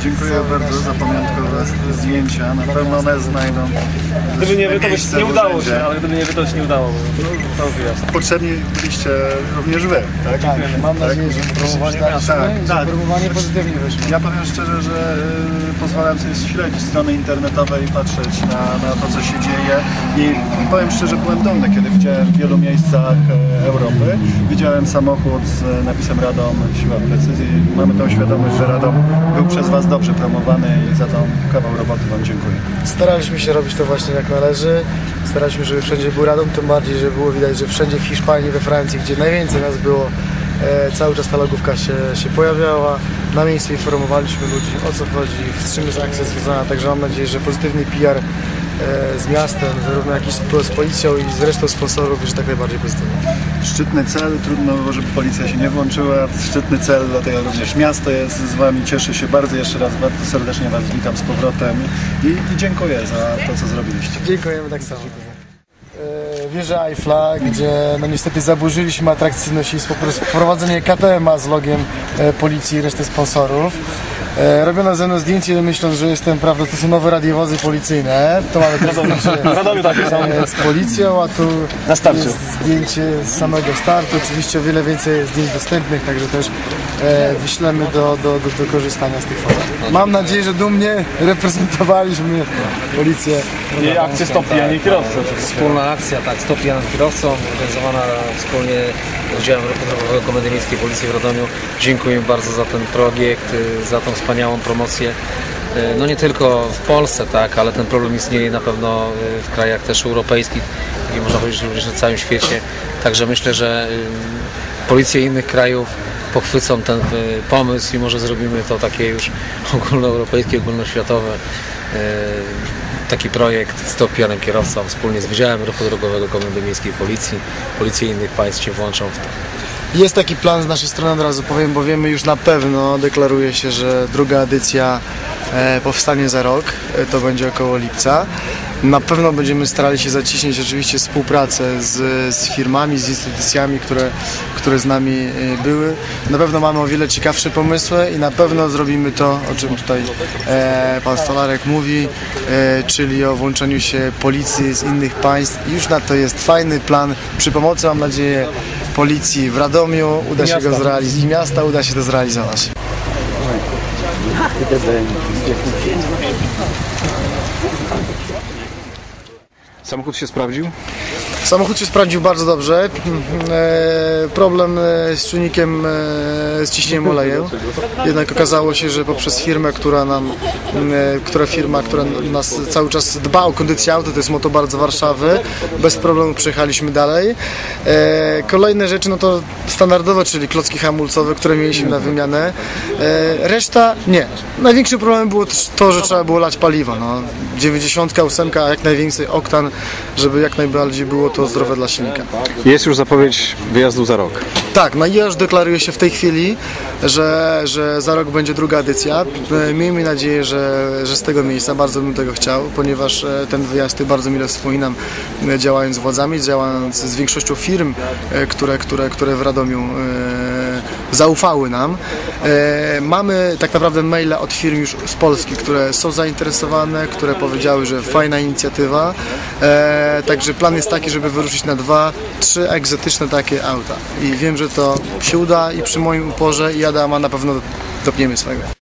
Dziękuję bardzo za pamiątkowe zdjęcia. Na pewno one znajdą. Gdyby nie wy, to by nie udało się, ale gdyby nie wy, to się nie udało. To wyjaśnię. Potrzebni byliście również wy, tak? Tak, mam nadzieję, że próbowanie próbowanie pozytywnie wyszło. Ja powiem szczerze, że pozwalam sobie śledzić strony internetowe i patrzeć na to, co się dzieje. I powiem szczerze, byłem dumny, kiedy widziałem w wielu miejscach Europy. Widziałem samochód z napisem Radom, siła precyzji. Mamy tą świadomość, że Radom był przez was dobrze promowany i za tą kawał roboty wam dziękuję. Staraliśmy się robić to właśnie jak należy. Staraliśmy, żeby wszędzie był Radom, tym bardziej, że było widać, że wszędzie w Hiszpanii, we Francji, gdzie najwięcej nas było, cały czas ta logówka się pojawiała. Na miejscu informowaliśmy ludzi, o co chodzi, z czym jest akcja związana, także mam nadzieję, że pozytywny PR z miastem, zarówno jak i z policją i z resztą sponsorów jest tak najbardziej pozytywny. Szczytny cel, trudno było, żeby policja się nie włączyła. Szczytny cel, dlatego również miasto jest z wami, cieszy się bardzo. Jeszcze raz bardzo serdecznie was witam z powrotem i dziękuję za to, co zrobiliście. Dziękujemy tak samo. Wieża Eiffla, gdzie no niestety zaburzyliśmy atrakcyjność i wprowadzenie KTM-a z logiem policji i reszty sponsorów. Robiono ze mną zdjęcie, myśląc, że jestem, prawda, to są nowe radiowozy policyjne. To mamy też zdjęcie z policją, a tu jest zdjęcie z samego startu. Oczywiście o wiele więcej jest zdjęć dostępnych, także też wyślemy do korzystania z tych fotów. Mam nadzieję, że dumnie reprezentowaliśmy policję. I akcję Stop Pijani Kierowcą. Wspólna akcja, tak, Stop Pijanym Kierowcą, organizowana wspólnie z Działem Ruchu Drogowego Komendy Miejskiej Policji w Radomiu. Dziękuję bardzo za ten projekt, za tą wspaniałą promocję. No nie tylko w Polsce, tak, ale ten problem istnieje na pewno w krajach też europejskich i można powiedzieć również na całym świecie. Także myślę, że policja innych krajów pochwycą ten pomysł i może zrobimy to takie już ogólnoeuropejskie, ogólnoświatowe. Taki projekt Stop Pijanym Kierowcą wspólnie z Wydziałem Ruchu Drogowego Komendy Miejskiej Policji. Policje innych państw się włączą w to. Jest taki plan z naszej strony, od razu powiem, bo wiemy już na pewno, deklaruje się, że druga edycja powstanie za rok, to będzie około lipca. Na pewno będziemy starali się zacieśnić oczywiście współpracę z firmami, z instytucjami, które z nami były. Na pewno mamy o wiele ciekawsze pomysły i na pewno zrobimy to, o czym tutaj pan Stolarek mówi, czyli o włączeniu się policji z innych państw. Już na to jest fajny plan. Przy pomocy, mam nadzieję, policji w Radomiu uda się go zrealizować i miasta uda się to zrealizować. Samochód się sprawdził? Samochód się sprawdził bardzo dobrze. Problem z czujnikiem, z ciśnieniem oleju. Jednak okazało się, że poprzez firmę, która nas cały czas dba o kondycję auta, to jest Motobar z Warszawy, bez problemu przejechaliśmy dalej. Kolejne rzeczy, no to standardowe, czyli klocki hamulcowe, które mieliśmy na wymianę. Reszta nie. Największym problemem było to, że trzeba było lać paliwo. No, 98, a jak najwięcej oktan, żeby jak najbardziej było to zdrowe dla silnika. Jest już zapowiedź wyjazdu za rok. Tak, no i ja już deklaruję się w tej chwili, że za rok będzie druga edycja. Miejmy nadzieję, że z tego miejsca, bardzo bym tego chciał, ponieważ ten wyjazd bardzo mile wspominam, działając z władzami, działając z większością firm, które w Radomiu zaufały nam. Mamy tak naprawdę maile od firm już z Polski, które są zainteresowane, które powiedziały, że fajna inicjatywa. Także plan jest taki, żeby wyruszyć na 2-3 egzotyczne takie auta. I wiem, że to się uda i przy moim uporze i Adama na pewno dopniemy swego.